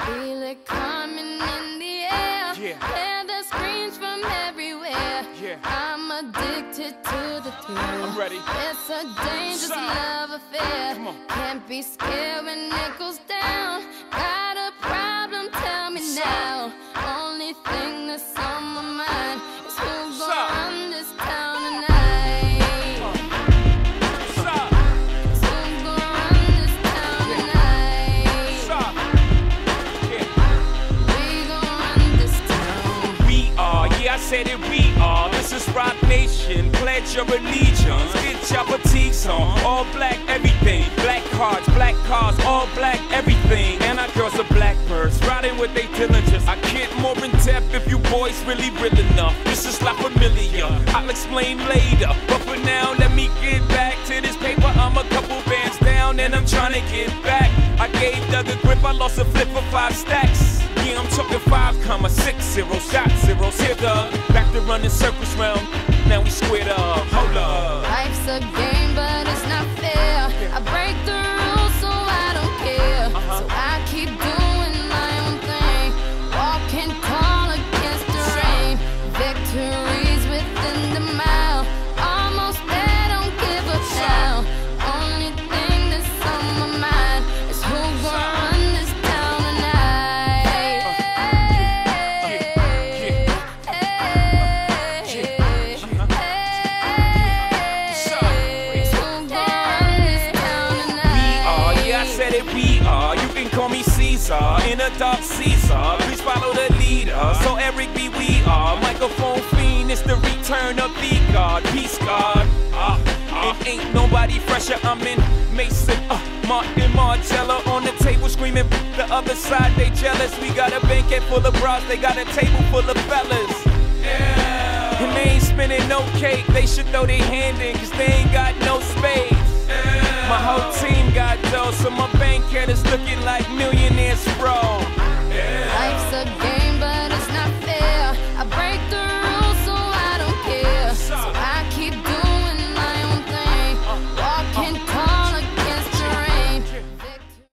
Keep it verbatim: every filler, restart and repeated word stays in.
Feel it coming in the air. Yeah. Hear the screams from everywhere. Yeah. I'm addicted to the thrill. I'm ready. It's a dangerous Son. love affair. Come on. Can't be scared when it goes down. Got a problem? Tell me Son. now. Only thing that's on my mind is who's Son. gonna run this town tonight. Stop. Who's gonna run this town tonight? Stop. Yeah. We gonna run this town. We are, yeah, I said it, we are. This is Rock Nation. Pledge your allegiance. Get your fatigues on. All black, everything. Black cards, black cars, all black, everything. And our girls are blackbirds, riding with they diligence. I get more in depth if you boys really real enough. This is not familiar, I'll explain later. But for now, let me get back to this paper. I'm a couple bands down and I'm trying to get back. I gave Doug a grip, I lost a flip for five stacks. Yeah, I'm talking five comma six zero, shot zeros. Here, Doug, back to running circles round. Now we squared up, hold up. Life's a game, but it's not fair. I break the rules, so I don't care. Uh-huh. So I keep doing my own thing, walking tall against the rain. Victories within the mile, almost there, don't give up now. Only thing that's on my mind is who's gonna run this town tonight. Said it, we are. You can call me Caesar, in a dark Caesar. Please follow the leader. So Eric B, we are. Microphone fiend, it's the return of the God. Peace God. Uh, uh, it ain't nobody fresher. I'm in Mason, uh, Martin Margiela on the table screaming. The other side, they jealous. We got a banquet full of bras, they got a table full of fellas. Yeah. And they ain't spinning no cake. They should throw their hand in, cause they ain't got no space. My whole team got dough, so my bank account is looking like millionaires, bro.